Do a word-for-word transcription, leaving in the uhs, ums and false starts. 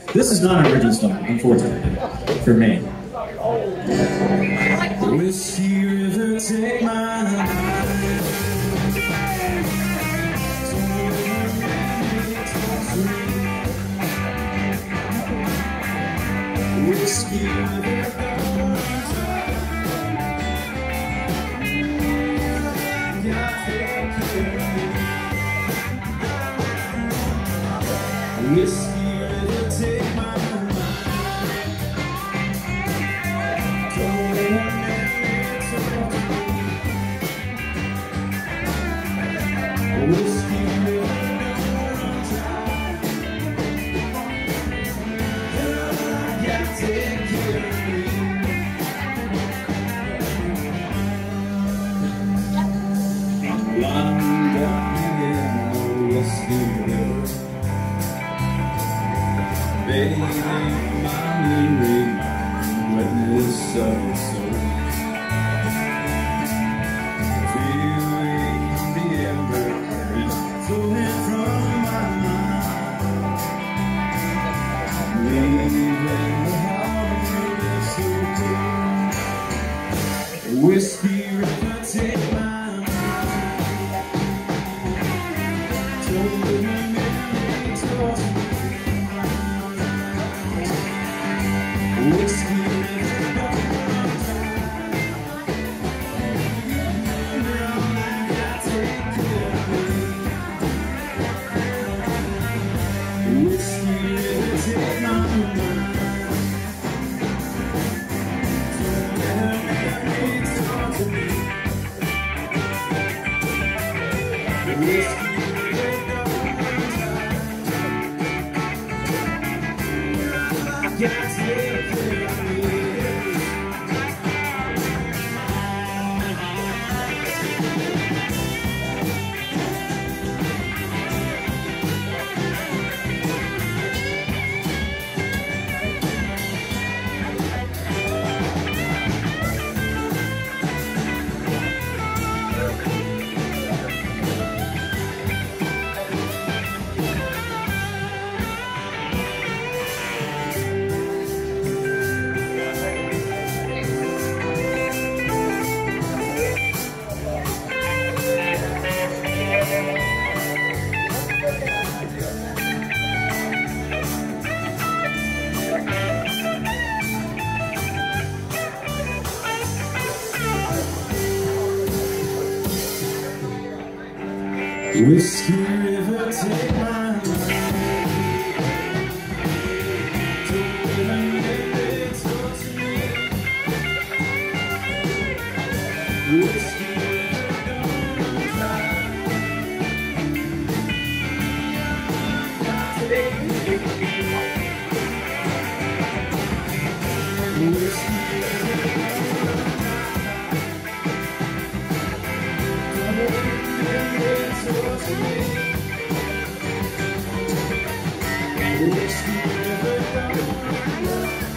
This is not an original song, unfortunately, for me. Whiskey River, take my hand. Whiskey River, whiskey River, take my mind. Don't let me talk to me. Whiskey River, don't try. Girl, I gotta take care of me. I'm lying down here in the whiskey river. Baby, my memory, witness of your soul. Feeling the ember flowing from my mind. Leaving the harbor so cold. Whiskey River, take my mind. Don't let me memory talk to me. Whiskey River, don't I gotta take care of me. Whiskey River, take my mind. Don't let me talk to me. Whiskey River, don't I gotta take care of me. Whiskey River, take my hand. Don't let me talk to me. Whiskey River, don't try. Whiskey River, Whiskey River, don't